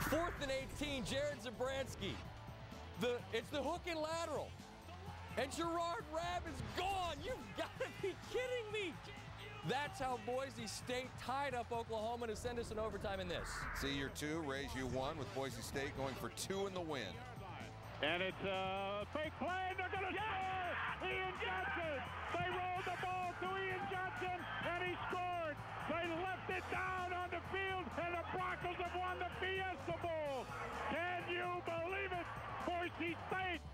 4th and 18, Jared Zabransky. It's the hook and lateral. And Gerard Rabb is gone. You've got to be kidding me. That's how Boise State tied up Oklahoma to send us in overtime in this. See your 2, raise you 1 with Boise State going for 2 in the win. And it's a fake play, and they're going to score! Ian Johnson! They rolled the ball to Ian Johnson, and he scored! They left it down on the field, and the Broncos have won the Fiesta Bowl! Can you believe it? Boise State